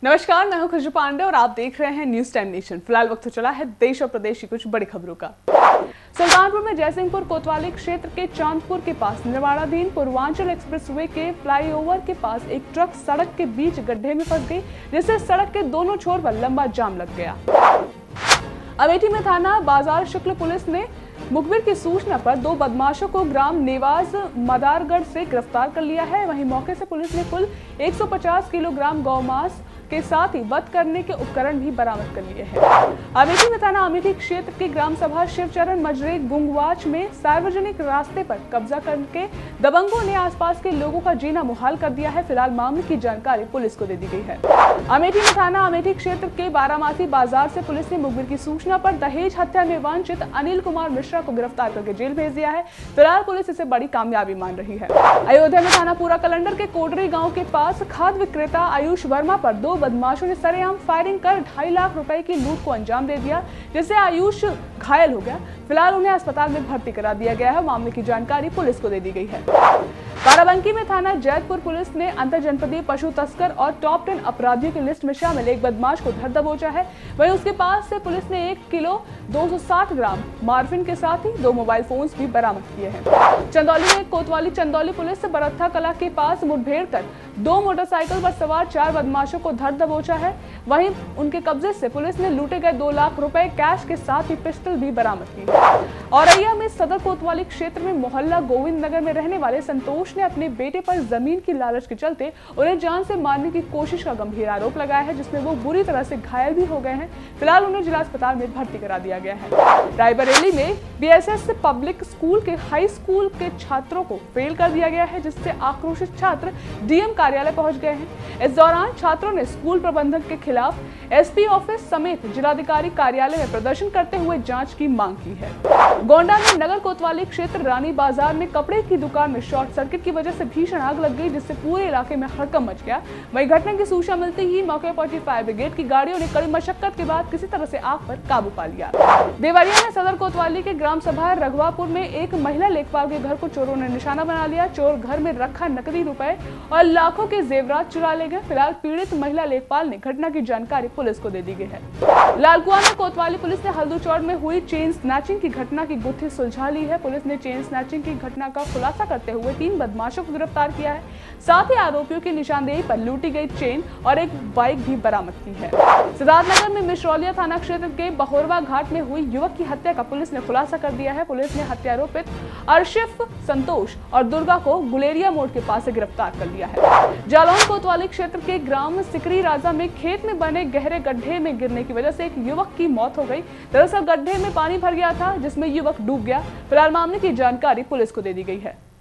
नमस्कार, मैं हूं खुशबू पांडे और आप देख रहे हैं न्यूज टाइम नेशन। फिलहाल वक्त चला है देश और प्रदेश की कुछ बड़ी खबरों का। सुल्तानपुर में जयसिंहपुर कोतवाली क्षेत्र के चांदपुर के पास निर्माणाधीन पूर्वांचल एक्सप्रेसवे के फ्लाईओवर के पास एक ट्रक सड़क के बीच गड्ढे में फंस गई, जिससे सड़क के दोनों छोर पर लंबा जाम लग गया। अमेठी में थाना बाजार शुक्ल पुलिस ने मुखबिर की सूचना पर 2 बदमाशों को ग्राम नेवाज मदारगढ़ से गिरफ्तार कर लिया है। वहीं मौके से पुलिस ने कुल 150 किलोग्राम गौमांस के साथ ही वध करने के उपकरण भी बरामद कर लिए हैं। अमेठी में थाना अमेठी क्षेत्र की ग्राम सभा शिवचरण मजरे गुंगवाच में सार्वजनिक रास्ते पर कब्जा करके दबंगों ने आसपास के लोगों का जीना मुहाल कर दिया है। फिलहाल मामले की जानकारी पुलिस को दे दी गई है। अमेठी में थाना अमेठी क्षेत्र के बारामासी बाजार से पुलिस ने मुखबिर की सूचना पर दहेज हत्या में वांछित अनिल कुमार मिश्रा को गिरफ्तार करके जेल भेज दिया है। फिलहाल पुलिस इसे बड़ी कामयाबी मान रही है। अयोध्या में थाना पूरा कलंडर के कोडरी गांव के पास खाद्य विक्रेता आयुष वर्मा पर 2 बदमाशों ने सरेआम फायरिंग कर 2.5 लाख रुपए की लूट को अंजाम दे दिया, जिससे आयुष घायल हो गया। फिलहाल उन्हें अस्पताल में भर्ती करा दिया गया है। मामले की जानकारी पुलिस को दे दी गई है। बाराबंकी में थाना जैतपुर पुलिस ने अंतर जनपदीय पशु तस्कर और टॉप 10 अपराधियों की लिस्ट में शामिल एक बदमाश को धर दबोचा है। वहीं उसके पास से पुलिस ने 1 किलो 260 ग्राम मार्फिन के साथ ही 2 मोबाइल फोन्स भी बरामद किए हैं। चंदौली में कोतवाली चंदौली पुलिस से बरत्था कला के पास मुठभेड़ कर 2 मोटरसाइकिल पर सवार 4 बदमाशों को धर दबोचा है। वहीं उनके कब्जे से पुलिस ने लूटे गए 2 लाख रुपए कैश के साथ ही पिस्टल भी बरामद की। औरैया में सदर कोतवाली क्षेत्र में मोहल्ला गोविंद नगर में रहने वाले संतोष ने अपने बेटे पर जमीन की लालच के चलते उन्हें जान से मारने की कोशिश का गंभीर आरोप लगाया है, जिसमें वो बुरी तरह से घायल भी हो गए हैं। फिलहाल उन्हें जिला अस्पताल में भर्ती करा दिया गया है। रायबरेली में बीएसएस पब्लिक स्कूल के हाई स्कूल के छात्रों को फेल कर दिया गया है, जिससे आक्रोशित छात्र डीएम कार्यालय पहुंच गए हैं। इस दौरान छात्रों ने स्कूल प्रबंधक के खिलाफ एसपी ऑफिस समेत जिलाधिकारी कार्यालय में प्रदर्शन करते हुए जांच की मांग की है। गोंडा में नगर कोतवाली क्षेत्र रानी बाजार में कपड़े की दुकान में शॉर्ट सर्किट की वजह से भीषण आग लग गई, जिससे पूरे इलाके में हड़कंप मच गया। वहीं घटना की सूचना मिलते ही मौके पर पहुंची फायर ब्रिगेड की गाड़ियों ने कड़ी मशक्कत के बाद किसी तरह से आग पर काबू पा लिया। देवरिया में सदर कोतवाली के ग्राम सभा रघवापुर में एक महिला लेखपाल के घर को चोरों ने निशाना बना लिया। चोर घर में रखा नकदी रुपए और लाखों के जेवरात चुरा ले गए। फिलहाल पीड़ित महिला लेखपाल ने घटना की जानकारी पुलिस को दे दी गई है। लालकुआं में कोतवाली पुलिस ने हल्दूचौड़ में हुई चेन स्नैचिंग की घटना की गुत्थी सुलझा ली है। पुलिस ने चेन स्नैचिंग की घटना का खुलासा करते हुए 3 बदमाशों को गिरफ्तार किया है। साथ ही आरोपियों की निशानदेही पर लूटी गई चेन और एक बाइक भी बरामद की है। सिद्धार्थनगर में मिश्रौलिया थाना क्षेत्र के बहोरवा घाट में हुई युवक की हत्या का पुलिस ने खुलासा कर दिया है। पुलिस ने हत्यारोपित अर्शिफ, संतोष और दुर्गा को गुलेरिया मोड़ के पास से गिरफ्तार कर लिया है। जालौन कोतवाली क्षेत्र के ग्राम सिकरी राजा में खेत में बने गहरे गड्ढे में गिरने की वजह से एक युवक की मौत हो गई। दरअसल गड्ढे में पानी भर गया था, जिसमें युवक डूब गया। फिलहाल मामले की जानकारी पुलिस को दे दी गई है।